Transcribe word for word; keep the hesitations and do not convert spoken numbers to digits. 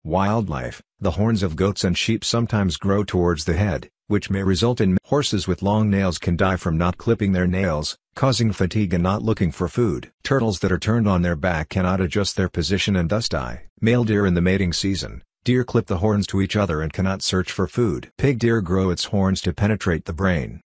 Wildlife. The horns of goats and sheep sometimes grow towards the head, which may result in horses with long nails can die from not clipping their nails, causing fatigue and not looking for food. Turtles that are turned on their back cannot adjust their position and thus die. Male deer in the mating season. Deer clip the horns to each other and cannot search for food. Pig deer grow its horns to penetrate the brain.